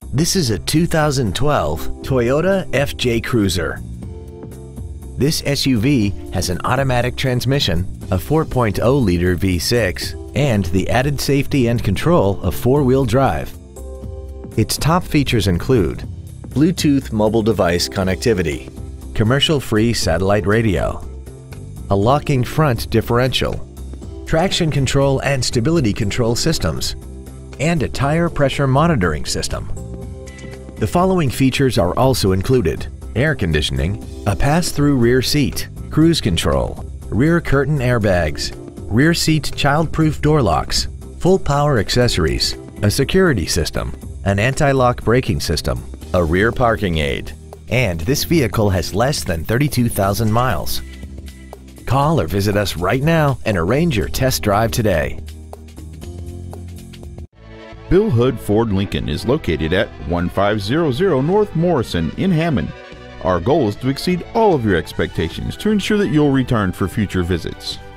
This is a 2012 Toyota FJ Cruiser. This SUV has an automatic transmission, a 4.0-liter V6, and the added safety and control of four-wheel drive. Its top features include Bluetooth mobile device connectivity, commercial-free satellite radio, a locking front differential, traction control and stability control systems, and a tire pressure monitoring system. The following features are also included: air conditioning, a pass-through rear seat, cruise control, rear curtain airbags, rear seat child-proof door locks, full power accessories, a security system, an anti-lock braking system, a rear parking aid, and this vehicle has less than 32,000 miles. Call or visit us right now and arrange your test drive today. Bill Hood Ford Lincoln is located at 1500 North Morrison in Hammond. Our goal is to exceed all of your expectations to ensure that you'll return for future visits.